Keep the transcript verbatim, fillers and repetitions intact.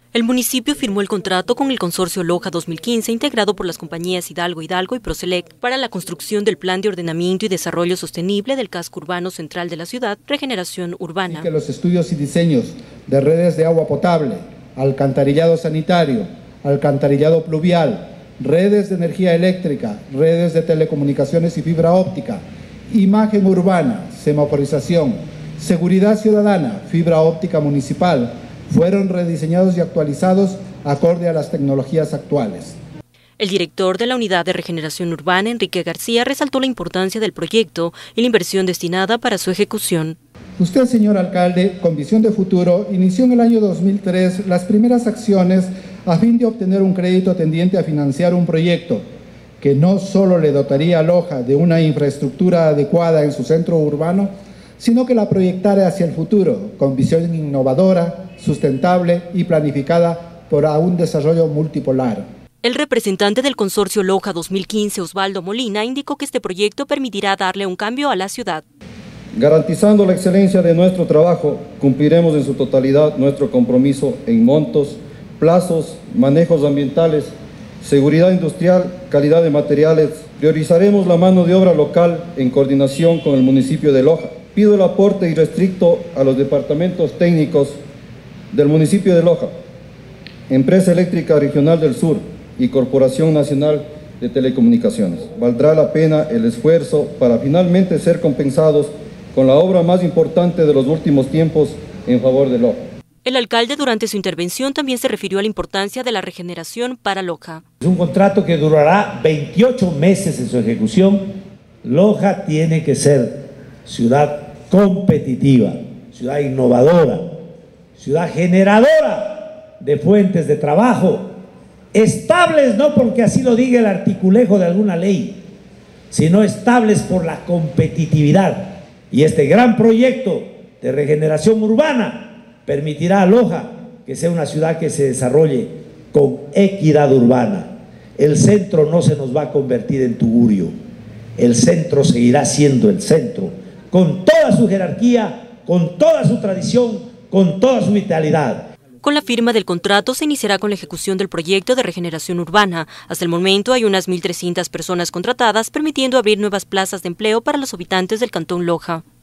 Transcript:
El municipio firmó el contrato con el consorcio Loja dos mil quince, integrado por las compañías Hidalgo Hidalgo y Proselec, para la construcción del Plan de Ordenamiento y Desarrollo Sostenible del Casco Urbano Central de la Ciudad, Regeneración Urbana. Y que los estudios y diseños de redes de agua potable, alcantarillado sanitario, alcantarillado pluvial, redes de energía eléctrica, redes de telecomunicaciones y fibra óptica, imagen urbana, semaforización, seguridad ciudadana, fibra óptica municipal, fueron rediseñados y actualizados acorde a las tecnologías actuales. El director de la Unidad de Regeneración Urbana, Enrique García, resaltó la importancia del proyecto y la inversión destinada para su ejecución. Usted, señor alcalde, con visión de futuro, inició en el año dos mil tres las primeras acciones a fin de obtener un crédito tendiente a financiar un proyecto que no solo le dotaría a Loja de una infraestructura adecuada en su centro urbano, sino que la proyectara hacia el futuro, con visión innovadora, sustentable y planificada para un desarrollo multipolar. El representante del consorcio Loja dos mil quince, Osvaldo Molina, indicó que este proyecto permitirá darle un cambio a la ciudad. Garantizando la excelencia de nuestro trabajo, cumpliremos en su totalidad nuestro compromiso en montos, plazos, manejos ambientales, seguridad industrial, calidad de materiales. Priorizaremos la mano de obra local en coordinación con el municipio de Loja. Pido el aporte irrestricto a los departamentos técnicos del municipio de Loja, Empresa Eléctrica Regional del Sur y Corporación Nacional de Telecomunicaciones. Valdrá la pena el esfuerzo para finalmente ser compensados con la obra más importante de los últimos tiempos en favor de Loja. El alcalde, durante su intervención, también se refirió a la importancia de la regeneración para Loja. Es un contrato que durará veintiocho meses en su ejecución. Loja tiene que ser ciudad competitiva, ciudad innovadora, ciudad generadora de fuentes de trabajo, estables no porque así lo diga el articulejo de alguna ley, sino estables por la competitividad. Y este gran proyecto de regeneración urbana permitirá a Loja que sea una ciudad que se desarrolle con equidad urbana. El centro no se nos va a convertir en Tugurio, el centro seguirá siendo el centro, con toda su jerarquía, con toda su tradición, con toda su vitalidad. Con la firma del contrato se iniciará con la ejecución del proyecto de regeneración urbana. Hasta el momento hay unas mil trescientas personas contratadas, permitiendo abrir nuevas plazas de empleo para los habitantes del Cantón Loja.